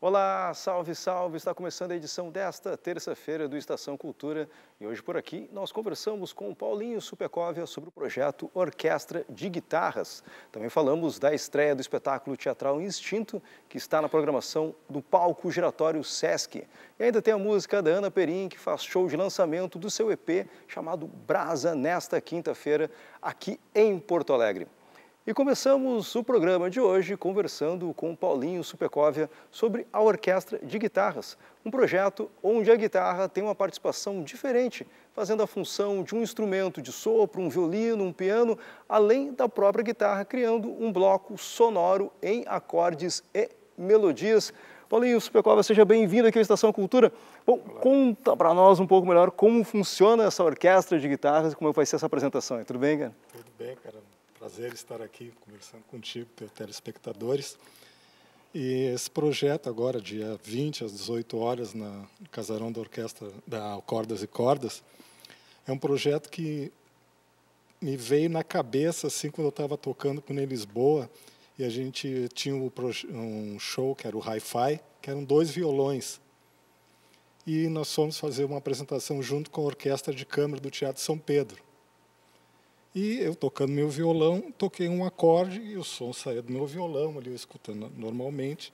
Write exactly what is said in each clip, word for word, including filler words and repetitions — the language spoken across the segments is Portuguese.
Olá, salve, salve! Está começando a edição desta terça-feira do Estação Cultura e hoje por aqui nós conversamos com o Paulinho Supecóvia sobre o projeto Orquestra de Guitarras. Também falamos da estreia do espetáculo teatral Instinto, que está na programação do Palco Giratório Sesc. E ainda tem a música da Ana Perim, que faz show de lançamento do seu E P chamado Brasa nesta quinta-feira aqui em Porto Alegre. E começamos o programa de hoje conversando com o Paulinho Supecóvia sobre a Orquestra de Guitarras, um projeto onde a guitarra tem uma participação diferente, fazendo a função de um instrumento de sopro, um violino, um piano, além da própria guitarra, criando um bloco sonoro em acordes e melodias. Paulinho Supecóvia, seja bem-vindo aqui à Estação Cultura. Bom, Olá. Conta para nós um pouco melhor como funciona essa orquestra de guitarras e como vai ser essa apresentação. Tudo bem, cara? Tudo bem, cara. Prazer estar aqui conversando contigo, teus telespectadores. E esse projeto agora, dia vinte, às dezoito horas, na, no Casarão da Orquestra da Cordas e Cordas, é um projeto que me veio na cabeça assim quando eu estava tocando com ele em Lisboa, e a gente tinha um, um show que era o Hi-Fi, que eram dois violões. E nós fomos fazer uma apresentação junto com a Orquestra de Câmara do Teatro São Pedro. E eu tocando meu violão, toquei um acorde e o som saía do meu violão, ali eu escutando normalmente.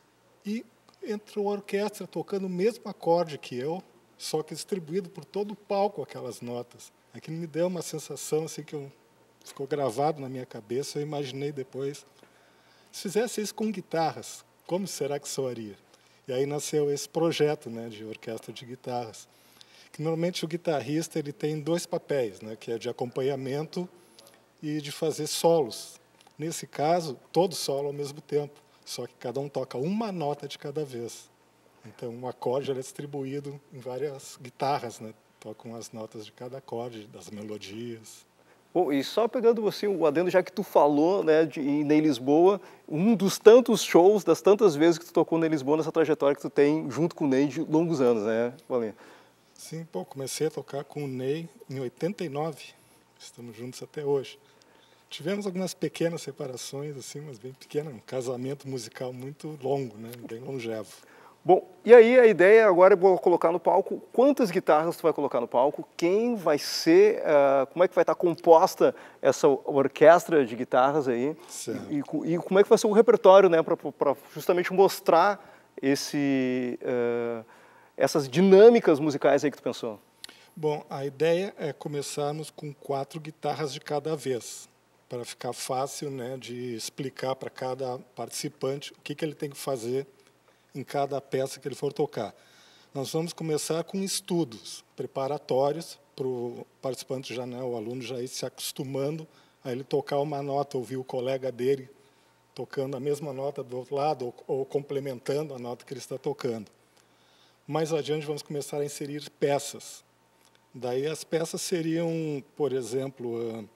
E entrou a orquestra tocando o mesmo acorde que eu, só que distribuído por todo o palco aquelas notas. Aquilo me deu uma sensação assim que eu, ficou gravado na minha cabeça, eu imaginei depois. Se fizesse isso com guitarras, como será que soaria? E aí nasceu esse projeto, né, de orquestra de guitarras. Que normalmente o guitarrista ele tem dois papéis, né, que é de acompanhamento e de fazer solos. Nesse caso, todo solo ao mesmo tempo, só que cada um toca uma nota de cada vez. Então, um acorde ele é distribuído em várias guitarras, né, tocam as notas de cada acorde, das melodias. Bom, e só pegando assim, o adendo, já que tu falou, né, de ir em Lisboa, um dos tantos shows, das tantas vezes que tu tocou em Lisboa, nessa trajetória que tu tem junto com o Ney de longos anos, né, Paulinho? Sim, pô, comecei a tocar com o Ney em oitenta e nove, estamos juntos até hoje. Tivemos algumas pequenas separações, assim, mas bem pequenas, um casamento musical muito longo, né, bem longevo. Bom, e aí a ideia agora é colocar no palco, quantas guitarras tu vai colocar no palco, quem vai ser, uh, como é que vai estar composta essa orquestra de guitarras aí, e, e como é que vai ser o repertório, né, para justamente mostrar esse... Uh, essas dinâmicas musicais aí que tu pensou? Bom, a ideia é começarmos com quatro guitarras de cada vez, para ficar fácil, né, de explicar para cada participante o que, que ele tem que fazer em cada peça que ele for tocar. Nós vamos começar com estudos preparatórios para o participante, já, né, o aluno já ir se acostumando a ele tocar uma nota, ouvir o colega dele tocando a mesma nota do outro lado, ou, ou complementando a nota que ele está tocando. Mais adiante, vamos começar a inserir peças. Daí as peças seriam, por exemplo, uh,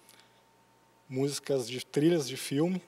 músicas de trilhas de filme,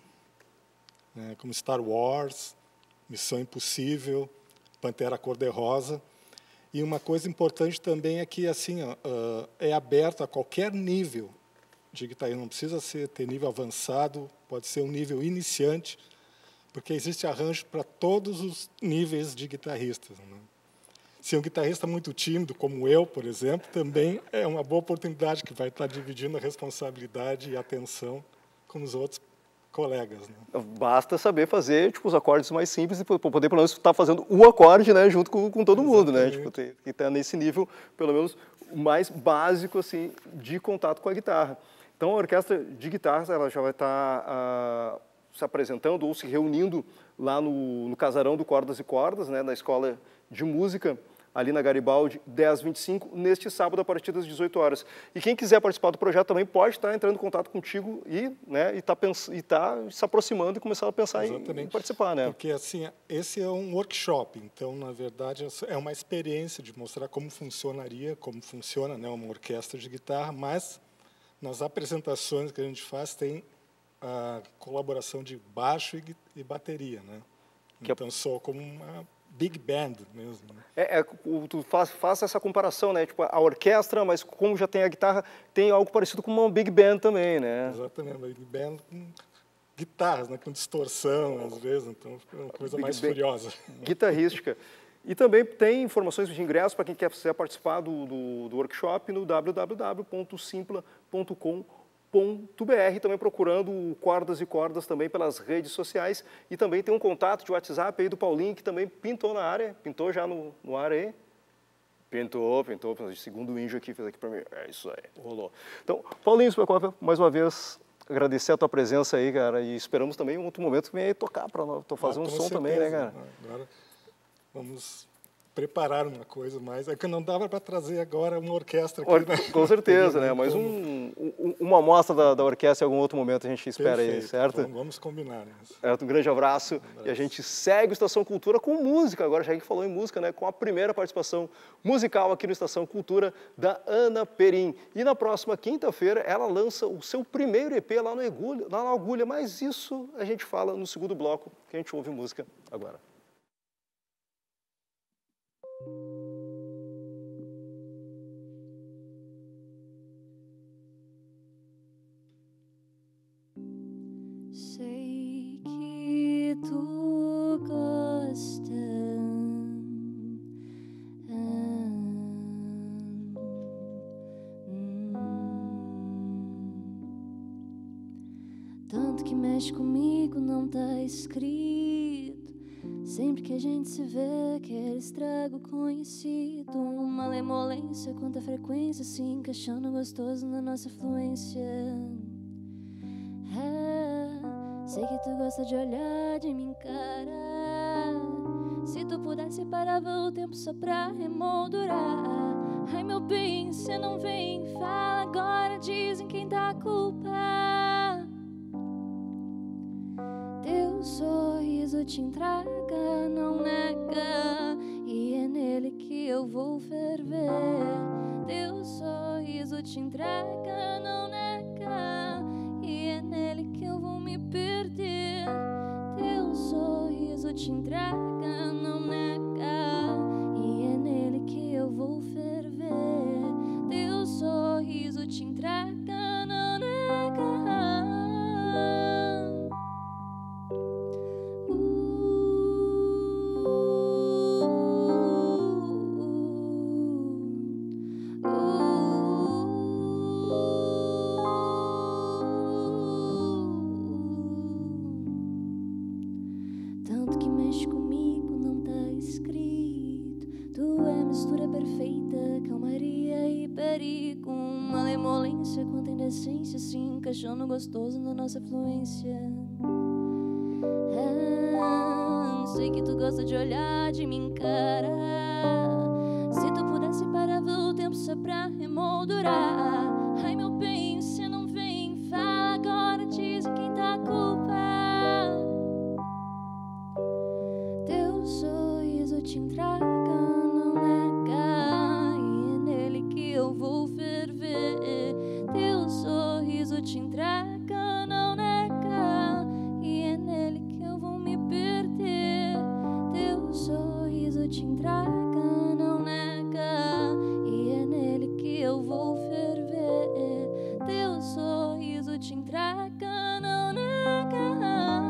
né, como Star Wars, Missão Impossível, Pantera Cor-de-Rosa. E uma coisa importante também é que assim, ó, uh, é aberto a qualquer nível de guitarra. Não precisa ser, ter nível avançado, pode ser um nível iniciante, porque existe arranjo para todos os níveis de guitarristas, né? Se um guitarrista muito tímido, como eu, por exemplo, também é uma boa oportunidade, que vai estar dividindo a responsabilidade e a atenção com os outros colegas, né? Basta saber fazer tipo, os acordes mais simples e poder, pelo menos, estar fazendo o acorde, né, junto com, com todo mundo, né? Tipo, ter, que está nesse nível, pelo menos, mais básico assim, de contato com a guitarra. Então, a orquestra de guitarras ela já vai estar uh, se apresentando ou se reunindo lá no, no Casarão do Cordas e Cordas, né, na Escola de Música, ali na Garibaldi, dez e vinte e cinco, neste sábado, a partir das dezoito horas. E quem quiser participar do projeto também pode estar entrando em contato contigo e né, está tá se aproximando e começando a pensar em, em participar, né? Porque, assim, esse é um workshop, então, na verdade, é uma experiência de mostrar como funcionaria, como funciona, né, uma orquestra de guitarra, mas nas apresentações que a gente faz tem a colaboração de baixo e, e bateria, né? Então, sou como uma big band mesmo. Né? É, é, tu faz, faz essa comparação, né? Tipo, a orquestra, mas como já tem a guitarra, tem algo parecido com uma big band também, né? Exatamente, uma big band com guitarras, né, com distorção, às vezes, então fica uma coisa mais Bem, furiosa. Guitarrística. E também tem informações de ingressos para quem quiser participar do, do, do workshop no w w w ponto simpla ponto com ponto b r, também procurando Cordas e Cordas também pelas redes sociais. E também tem um contato de WhatsApp aí do Paulinho, que também pintou na área, pintou já no, no ar aí. Pintou, pintou, segundo o Índio aqui, fez aqui para mim. É isso aí, rolou. Então, Paulinho Supercópia, mais uma vez, agradecer a tua presença aí, cara, e esperamos também um outro momento que venha aí tocar para fazer ah, um som certeza. também, né, cara? Agora vamos preparar uma coisa mais. É que não dava para trazer agora uma orquestra aqui. Or né? Com certeza, né? Mas um, um, uma amostra da, da orquestra em algum outro momento a gente espera Perfeito. aí, certo? Vamos, vamos combinar. Né? Certo, um grande abraço. um abraço. E a gente segue o Estação Cultura com música. Agora, já que falou em música, né? Com a primeira participação musical aqui no Estação Cultura da Ana Perim. E na próxima quinta-feira ela lança o seu primeiro E P lá no Agulha, lá na Agulha. Mas isso a gente fala no segundo bloco, que a gente ouve música agora. Sei que tu gostas, hum, hum. Tanto que mexe comigo não tá escrito. Sempre que a gente se vê, aquele estrago conhecido. Uma malemolência, quanta frequência se encaixando gostoso na nossa fluência. É, sei que tu gosta de olhar, de me encarar. Se tu pudesse parava o tempo só pra remoldurar. Ai meu bem, cê não vem, fala agora, dizem quem tá a culpa. Teu sorriso te entrega, não nega, e é nele que eu vou ferver. Teu sorriso te entrega, não nega, e é nele que eu vou me perder. Teu sorriso te entrega, não nega, e é nele que eu vou ferver. Teu sorriso te entrega, não nega. Tanto que mexe comigo não tá escrito. Tu é a mistura perfeita, calmaria e perigo. Uma malemolência, quanta indecência se encaixando gostoso na nossa fluência. Ah, sei que tu gosta de olhar, de me encarar. Se tu pudesse parava o tempo só pra remoldurar. Ai meu bem, cê não vem, fala agora, diz quem tá a culpa. Teu sorriso te entrega, não nega, e é nele que eu vou ferver. Teu sorriso te entrega, não nega, e é nele que eu vou me perder. Teu sorriso te entrega, não nega, e é nele que eu vou ferver. Teu sorriso te entrega, não nega.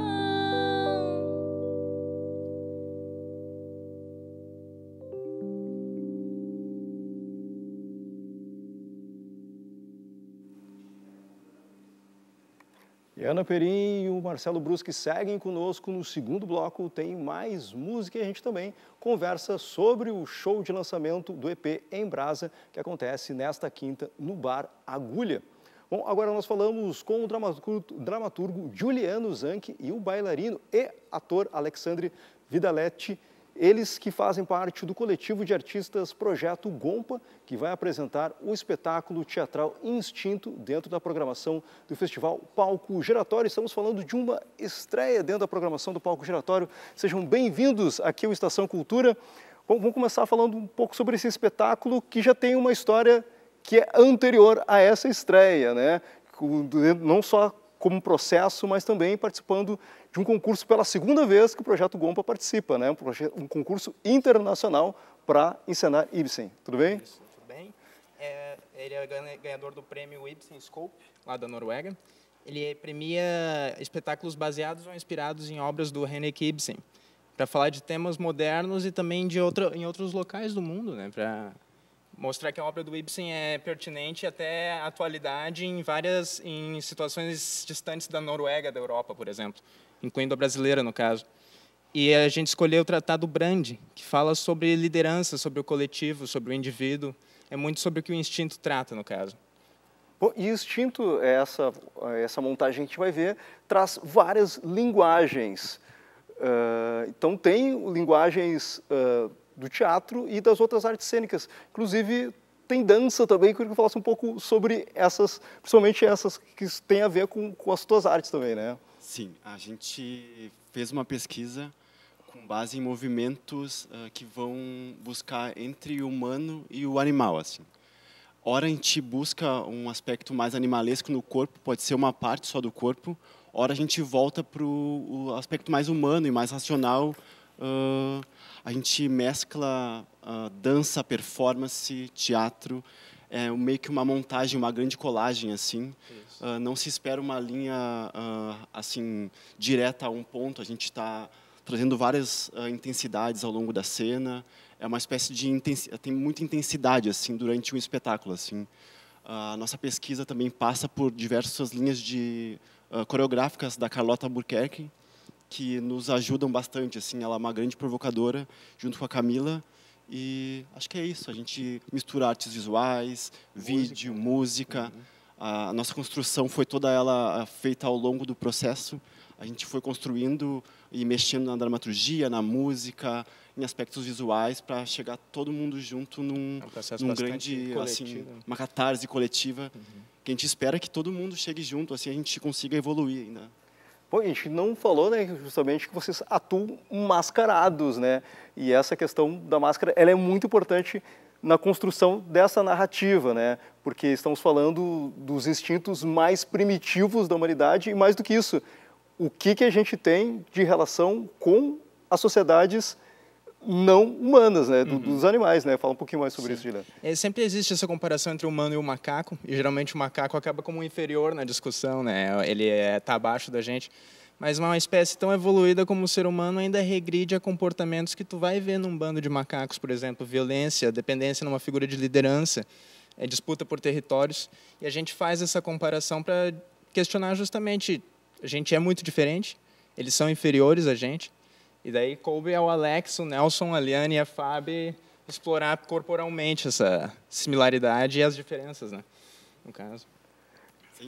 E a Ana Perim e o Marcelo Bruschi seguem conosco no segundo bloco. Tem mais música e a gente também conversa sobre o show de lançamento do E P Em Brasa, que acontece nesta quinta no Bar Agulha. Bom, agora nós falamos com o dramaturgo, dramaturgo Juliano Zanchi e o bailarino e ator Alexandre Vidaletti. Eles que fazem parte do coletivo de artistas Projeto Gompa, que vai apresentar o espetáculo teatral Instinto dentro da programação do Festival Palco Giratório. Estamos falando de uma estreia dentro da programação do Palco Giratório. Sejam bem-vindos aqui ao Estação Cultura. Bom, vamos começar falando um pouco sobre esse espetáculo que já tem uma história que é anterior a essa estreia, né? Não só como processo, mas também participando de um concurso pela segunda vez que o Projeto Gompa participa, né? Um, projeto, um concurso internacional para encenar Ibsen. Tudo bem? Isso, tudo bem. É, ele é ganhador do prêmio Ibsen Scope, lá da Noruega. ele premia espetáculos baseados ou inspirados em obras do Henrik Ibsen, para falar de temas modernos e também de outra, em outros locais do mundo, né? Para mostrar que a obra do Ibsen é pertinente até a atualidade em várias em situações distantes da Noruega, da Europa, por exemplo, incluindo a brasileira, no caso. E a gente escolheu o Tratado Brand, que fala sobre liderança, sobre o coletivo, sobre o indivíduo. É muito sobre o que o instinto trata, no caso. Bom, e instinto, essa, essa montagem que a gente vai ver, traz várias linguagens. Uh, então, tem linguagens uh, do teatro e das outras artes cênicas. Inclusive, tem dança também. Eu queria que falasse um pouco sobre essas, principalmente essas que têm a ver com, com as tuas artes também, né? Sim, a gente fez uma pesquisa com base em movimentos uh, que vão buscar entre o humano e o animal, assim. Ora a gente busca um aspecto mais animalesco no corpo, pode ser uma parte só do corpo. Ora a gente volta para o aspecto mais humano e mais racional. Uh, a gente mescla uh, dança, performance, teatro. É meio que uma montagem, uma grande colagem, assim. Uh, não se espera uma linha uh, assim direta a um ponto. A gente está trazendo várias uh, intensidades ao longo da cena. É uma espécie de intensidade, tem muita intensidade assim durante um espetáculo, assim. A nossa pesquisa também passa por diversas linhas de uh, coreográficas da Carlota Albuquerque, que nos ajudam bastante, assim. Ela é uma grande provocadora junto com a Camila. E acho que é isso. A gente mistura artes visuais, música, vídeo, música. Uhum. A nossa construção foi toda ela feita ao longo do processo. A gente foi construindo e mexendo na dramaturgia, na música, em aspectos visuais, para chegar todo mundo junto num, é um num grande, assim, uma catarse coletiva, uhum. que a gente espera que todo mundo chegue junto, assim a gente consiga evoluir ainda. Pô, a gente não falou, né, justamente que vocês atuam mascarados, né? E essa questão da máscara, ela é muito importante na construção dessa narrativa, né? Porque estamos falando dos instintos mais primitivos da humanidade e mais do que isso, o que que a gente tem de relação com as sociedades não humanas, né, do, uhum. dos animais, né? Fala um pouquinho mais sobre Sim. isso, Juliana. É, sempre existe essa comparação entre o humano e o macaco, e geralmente o macaco acaba como inferior na discussão, né? Ele está abaixo da gente, mas uma espécie tão evoluída como o ser humano ainda regride a comportamentos que tu vai ver num bando de macacos, por exemplo, violência, dependência numa figura de liderança, é, disputa por territórios, e a gente faz essa comparação para questionar justamente, a gente é muito diferente, eles são inferiores a gente. E daí coube ao Alex, o Nelson, a Liane e a Fábio explorar corporalmente essa similaridade e as diferenças, né, no caso. Sim.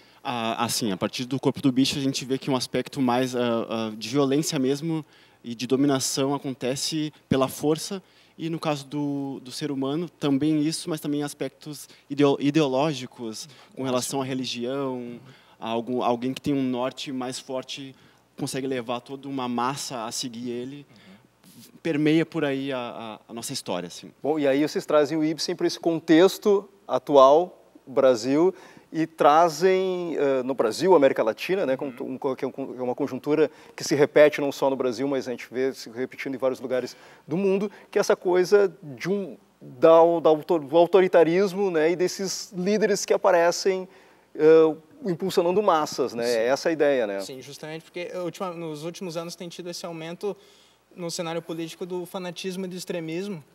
Ah, assim, a partir do corpo do bicho, a gente vê que um aspecto mais uh, uh, de violência mesmo e de dominação acontece pela força. E no caso do, do ser humano, também isso, mas também aspectos ideo ideológicos, com relação à religião, a algum, alguém que tem um norte mais forte consegue levar toda uma massa a seguir ele, uhum. permeia por aí a, a, a nossa história. Assim. Bom, e aí vocês trazem o Ibsen para esse contexto atual, Brasil, e trazem uh, no Brasil, América Latina, né, uhum. com, que é uma conjuntura que se repete não só no Brasil, mas a gente vê se repetindo em vários lugares do mundo, que é essa coisa de um, da, da, do autoritarismo, né, e desses líderes que aparecem uh, impulsionando massas, né? Sim. É essa a ideia, né? Sim, justamente porque ultima, nos últimos anos tem tido esse aumento no cenário político do fanatismo e do extremismo.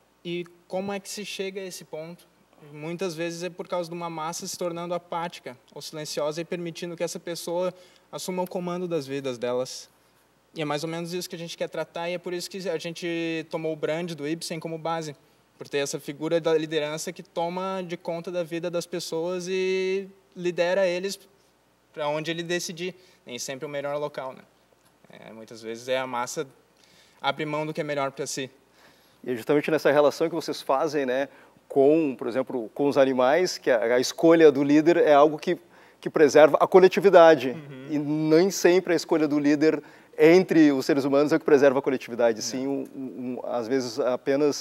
E como é que se chega a esse ponto? Muitas vezes é por causa de uma massa se tornando apática ou silenciosa e permitindo que essa pessoa assuma o comando das vidas delas. E é mais ou menos isso que a gente quer tratar, e é por isso que a gente tomou o brand do Ibsen como base, por ter essa figura da liderança que toma de conta da vida das pessoas e lidera eles para onde ele decidir, nem sempre o melhor local, né? É, muitas vezes é a massa abre mão do que é melhor para si. E é justamente nessa relação que vocês fazem, né, com, por exemplo, com os animais, que a, a escolha do líder é algo que, que preserva a coletividade, uhum. e nem sempre a escolha do líder entre os seres humanos é o que preserva a coletividade, sim, um, um, às vezes apenas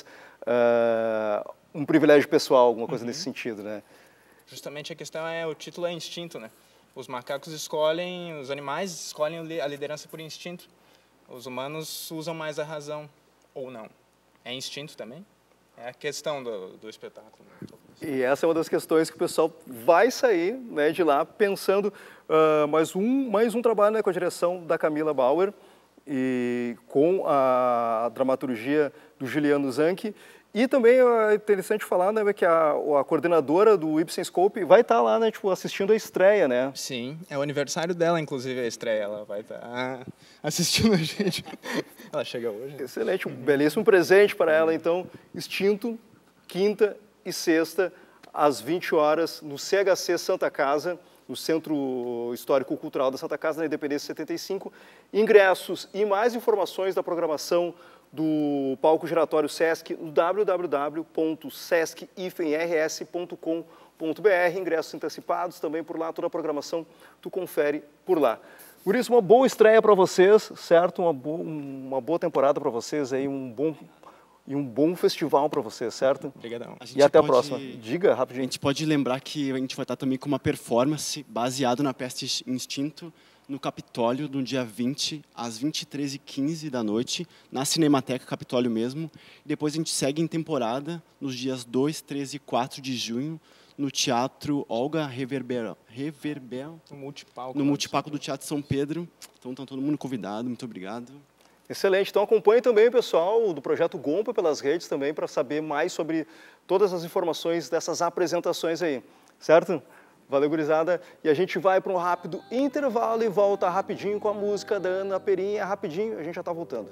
uh, um privilégio pessoal, alguma coisa uhum. nesse sentido, né? Justamente a questão é, o título é instinto, né? Os macacos escolhem, os animais escolhem a liderança por instinto. Os humanos usam mais a razão, ou não. É instinto também? É a questão do, do espetáculo. E essa é uma das questões que o pessoal vai sair, né, de lá pensando uh, mais, um, mais um trabalho, né, com a direção da Camila Bauer e com a, a dramaturgia do Juliano Zanchi. E também é interessante falar, né, que a, a coordenadora do Ibsen Scope vai estar lá, né, tipo, assistindo a estreia, né? Sim, é o aniversário dela, inclusive, a estreia. Ela vai estar assistindo a gente. Ela chega hoje. Excelente, um belíssimo presente para ela, então, Extinto, quinta e sexta, às vinte horas, no C H C Santa Casa, no Centro Histórico Cultural da Santa Casa, na Independência setenta e cinco. Ingressos e mais informações da programação do Palco Giratório Sesc, no w w w ponto sesc r s ponto com ponto b r. Ingressos antecipados também por lá, toda a programação tu confere por lá. Por isso, uma boa estreia para vocês, certo? Uma boa, uma boa temporada para vocês, aí, um bom, e um bom festival para vocês, certo? Obrigadão. E até pode, a próxima. Diga rapidinho. A gente pode lembrar que a gente vai estar também com uma performance baseada na Peste Instinto, no Capitólio, no dia vinte, às vinte e três e quinze da noite, na Cinemateca Capitólio mesmo. Depois a gente segue em temporada, nos dias dois, três e quatro de junho, no Teatro Olga Reverber, Reverber No multipalco. no multipalco do Teatro São Pedro. Então, está todo mundo convidado. Muito obrigado. Excelente. Então, acompanhe também o pessoal do Projeto Gompa pelas redes também para saber mais sobre todas as informações dessas apresentações aí, certo? Valeu, gurizada. E a gente vai para um rápido intervalo e volta rapidinho com a música da Ana Perinha. Rapidinho, a gente já está voltando.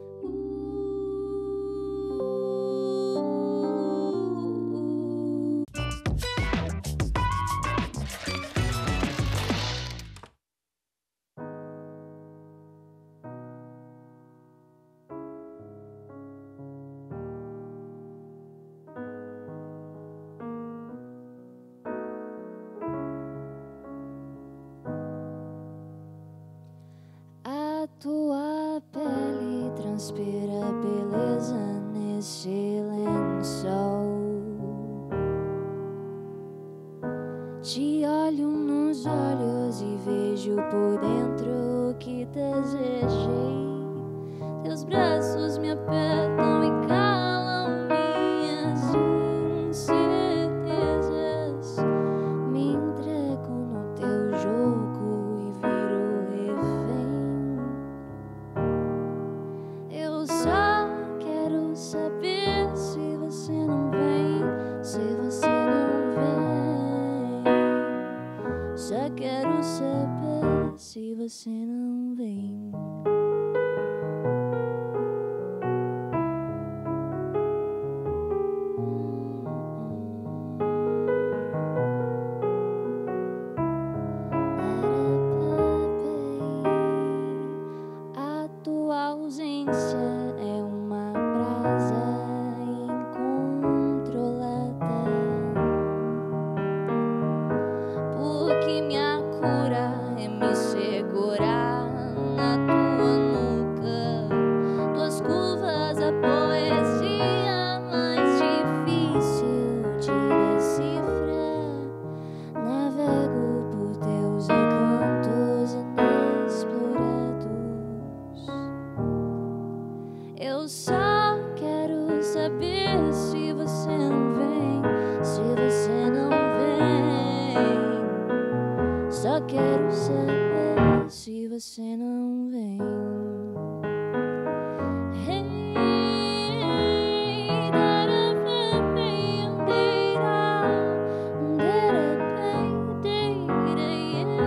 Tua pele transpira beleza nesse lençol. Te olho nos olhos e vejo por dentro o que desejei. Teus braços me apertam e calam minhas incertezas. Me entrego no teu jogo e viro refém. Eu só quero saber se você não vem, se você não vem. Só quero saber se você não vem. A tua ausência é uma brasa incontrolada, porque minha cura é me segurar na tua nuca. Tuas curvas, a poesia mais difícil de decifrar. Navego por teus encantos inexplorados. Eu só quero saber se você não vem, se você não vem. Só quero saber se você não vem. Hey, dara, bem, deira, dara, bem, deira,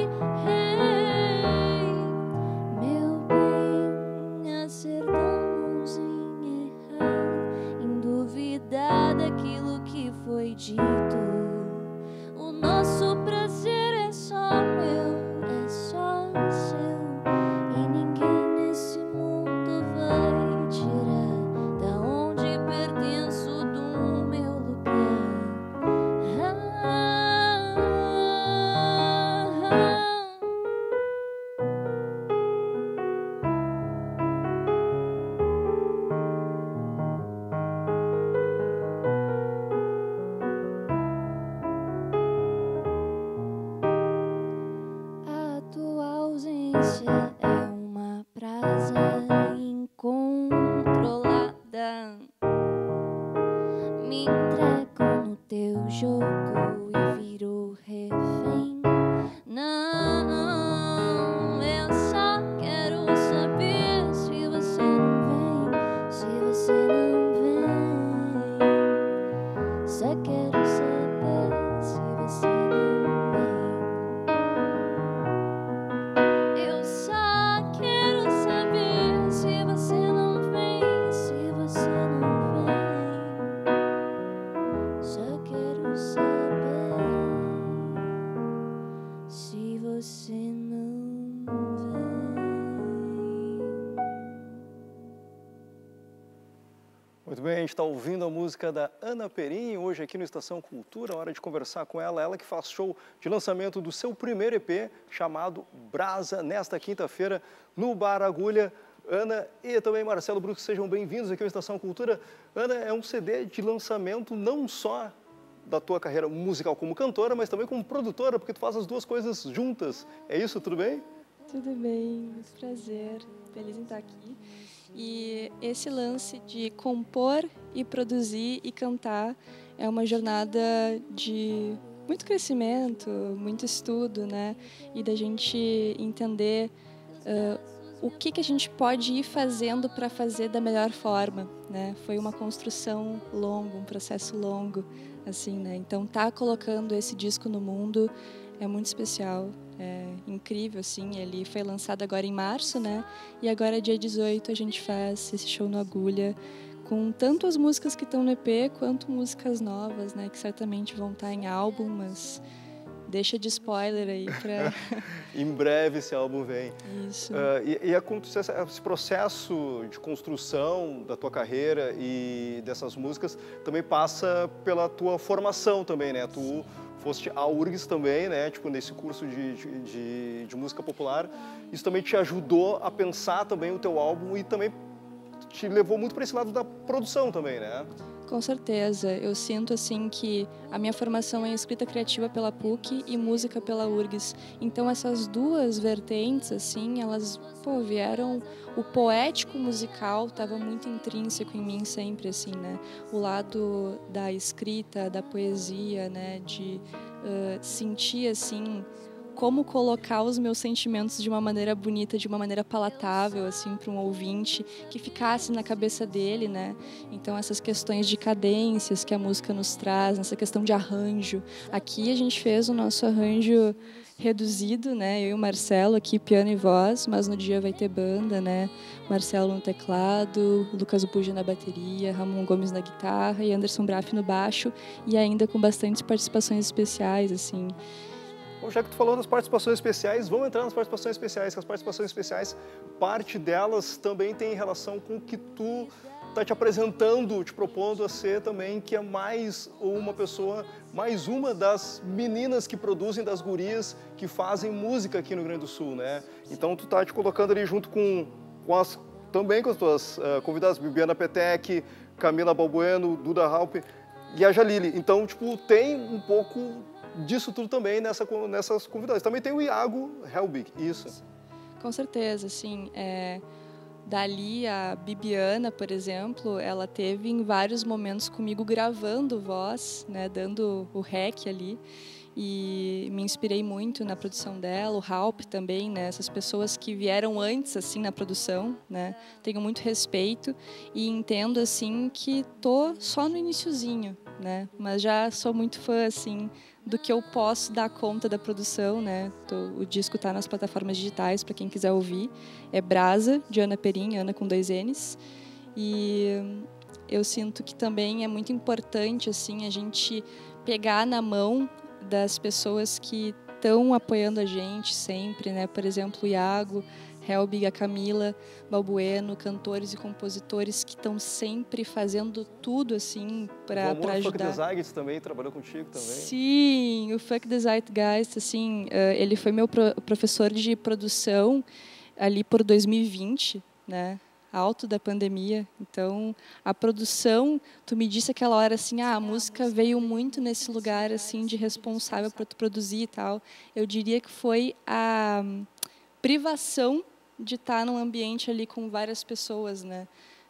hey, meu bem, acertamos em errar, em duvidar daquilo que foi dito. O nosso prazer é só meu, é só seu, e ninguém nesse mundo vai tirar da onde pertenço do meu lugar. Ah, ah, ah. A tua ausência é uma brasa incontrolada, teu jogo e viro refém. Não, eu só quero saber se você não vem, se você não vem. Só quero saber se você não vem. Eu só quero saber se você não vem, se você não vem. Só quero saber se você não vem. Muito bem, a gente está ouvindo a música da Ana Perim, hoje aqui no Estação Cultura, hora de conversar com ela, ela que faz show de lançamento do seu primeiro E P, chamado Brasa, nesta quinta-feira, no Bar Agulha. Ana e também Marcelo Brusque, sejam bem-vindos aqui ao Estação Cultura. Ana, é um C D de lançamento não só da tua carreira musical como cantora, mas também como produtora, porque tu faz as duas coisas juntas. É isso, tudo bem? Tudo bem, muito prazer, feliz em estar aqui. E esse lance de compor e produzir e cantar é uma jornada de muito crescimento, muito estudo, né? E da gente entender uh, o que, que a gente pode ir fazendo para fazer da melhor forma, né? Foi uma construção longa, um processo longo, assim, né? Então, tá colocando esse disco no mundo é muito especial, é incrível, assim. Ele foi lançado agora em março, né? E agora, dia dezoito, a gente faz esse show no Agulha, com tanto as músicas que estão no E P, quanto músicas novas, né? Que certamente vão estar em álbum, mas deixa de spoiler aí para... Em breve esse álbum vem. Isso. Uh, e, e acontece esse processo de construção da tua carreira e dessas músicas também passa pela tua formação também, né? Tu foste a U R G S também, né? Tipo, nesse curso de, de, de, de música popular. Isso também te ajudou a pensar também o teu álbum e também te levou muito para esse lado da produção também, né? Com certeza. Eu sinto, assim, que a minha formação é escrita criativa pela P U C e música pela U R G S. Então, essas duas vertentes, assim, elas, pô, vieram... O poético musical estava muito intrínseco em mim sempre, assim, né? O lado da escrita, da poesia, né? De uh, sentir, assim... como colocar os meus sentimentos de uma maneira bonita, de uma maneira palatável, assim, para um ouvinte, que ficasse na cabeça dele, né? Então, essas questões de cadências que a música nos traz, essa questão de arranjo. Aqui a gente fez o nosso arranjo reduzido, né? Eu e o Marcelo aqui, piano e voz, mas no dia vai ter banda, né? Marcelo no teclado, Lucas Buja na bateria, Ramon Gomes na guitarra e Anderson Braff no baixo, e ainda com bastantes participações especiais, assim. Bom, já que tu falou das participações especiais, vamos entrar nas participações especiais. As participações especiais, parte delas também tem relação com o que tu está te apresentando, te propondo a ser também, que é mais uma pessoa, mais uma das meninas que produzem, das gurias que fazem música aqui no Rio Grande do Sul, né? Então tu tá te colocando ali junto com, com as, também com as tuas uh, convidadas, Bibiana Petec, Camila Balbueno, Duda Halp e a Jalili. Então, tipo, tem um pouco disso tudo também nessa, nessas convidadas. Também tem o Iago Helbig, isso. Com certeza, sim. É, dali, a Bibiana, por exemplo, ela teve em vários momentos comigo gravando voz, né, dando o rec ali. E me inspirei muito na produção dela, o Halp também, né, essas pessoas que vieram antes, assim, na produção, né, tenho muito respeito e entendo, assim, que tô só no iniciozinho, né, mas já sou muito fã, assim, do que eu posso dar conta da produção, né, tô, o disco tá nas plataformas digitais, para quem quiser ouvir, é Brasa, de Ana Perim, Ana com dois N's, e eu sinto que também é muito importante, assim, a gente pegar na mão das pessoas que estão apoiando a gente sempre, né? Por exemplo, o Iago, Helbig, a Camila Balbueno, cantores e compositores que estão sempre fazendo tudo assim para ajudar. O Fuck the Zeitgeist também trabalhou contigo também. Sim, o Fuck the Zeitgeist, assim, ele foi meu professor de produção ali por dois mil e vinte, né? Alto da pandemia, então a produção, tu me disse aquela hora assim, ah, a música veio muito nesse lugar assim de responsável para tu produzir e tal. Eu diria que foi a privação de estar num ambiente ali com várias pessoas, né?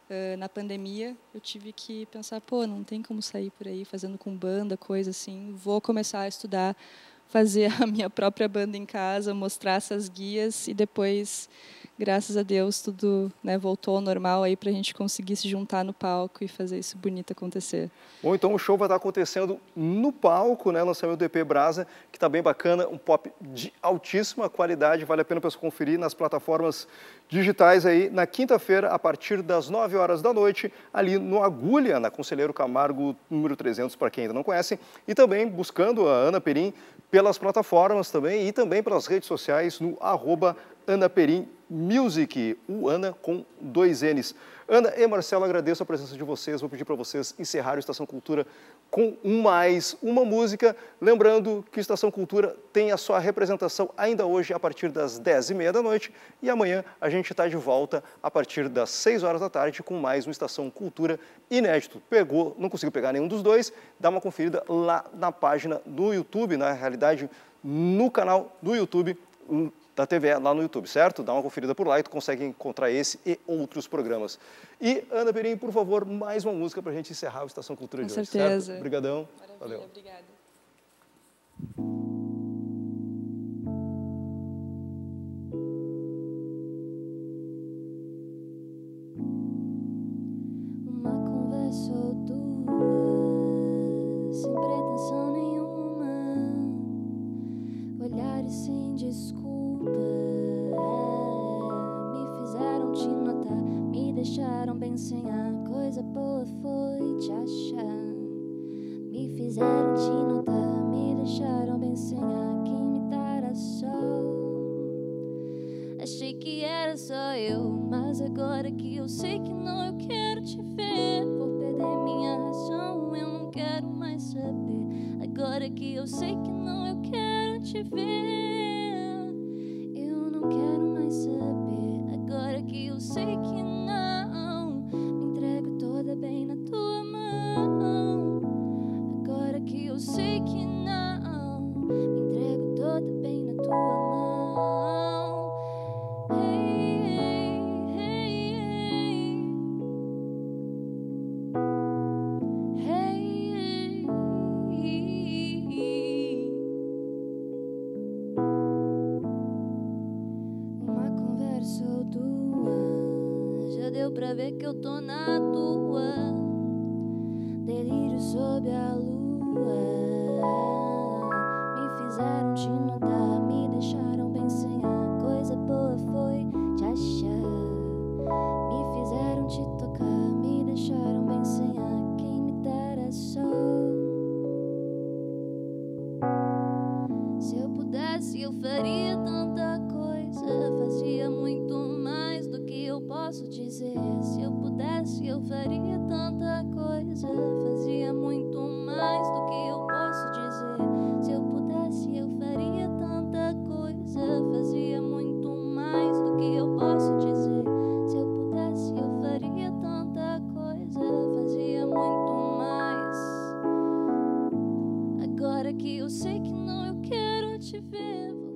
uh, na pandemia, eu tive que pensar, pô, não tem como sair por aí fazendo com banda, coisa assim. Vou começar a estudar, fazer a minha própria banda em casa, mostrar essas guias e depois, graças a Deus, tudo, né, voltou ao normal aí para a gente conseguir se juntar no palco e fazer isso bonito acontecer. Bom, então o show vai estar acontecendo no palco, né, lançamento do E P Brasa, que está bem bacana, um pop de altíssima qualidade, vale a pena para você conferir nas plataformas digitais aí, na quinta-feira, a partir das nove horas da noite, ali no Agulha, na Conselheiro Camargo, número trezentos, para quem ainda não conhece, e também buscando a Ana Perim pelas plataformas também e também pelas redes sociais no arroba Ana Perim Music, o Ana com dois N's. Ana e Marcelo, agradeço a presença de vocês. Vou pedir para vocês encerrar o Estação Cultura com mais uma música. Lembrando que o Estação Cultura tem a sua representação ainda hoje a partir das dez e meia da noite. E amanhã a gente está de volta a partir das seis horas da tarde com mais um Estação Cultura inédito. Pegou, não conseguiu pegar nenhum dos dois? Dá uma conferida lá na página do YouTube, na realidade, no canal do YouTube da T V, lá no YouTube, certo? Dá uma conferida por lá e tu consegue encontrar esse e outros programas. E, Ana Perim, por favor, mais uma música para a gente encerrar o Estação Cultura Com de certeza. hoje, certo? Obrigadão. Maravilha, Valeu. Obrigada. Uma conversa ou duas, sem pretensão nenhuma, olhares sem desculpa. Me fizeram te notar, me deixaram bem sem a coisa boa foi te achar. Me fizeram te notar, me deixaram bem sem a quem me dará sol. Achei que era só eu, mas agora que eu sei que não, eu quero te ver. Vou perder minha razão, eu não quero mais saber. Agora que eu sei que não, eu quero te ver. Eu não quero mais saber. Agora que eu sei que não, me entrego toda bem na tua mão. Agora que eu sei que não, me entrego toda bem na tua mão. Hey, hey, hey, hey, hey. Uma conversa ou duas, já deu pra ver que eu tô na tua. Delírio sob a lua, me fizeram te notar, me deixaram bem sem a coisa boa foi te achar. Me fizeram te tocar, me deixaram bem sem a quem me dera sol. Se eu pudesse eu faria tanta coisa, fazia muito mais do que eu posso dizer. Se eu pudesse eu faria tanta coisa, fazia muito mais do que eu posso dizer. Se eu pudesse eu faria tanta coisa, fazia muito mais do que eu posso dizer. Se eu pudesse eu faria tanta coisa, fazia muito mais. Agora que eu sei que não, eu quero te ver.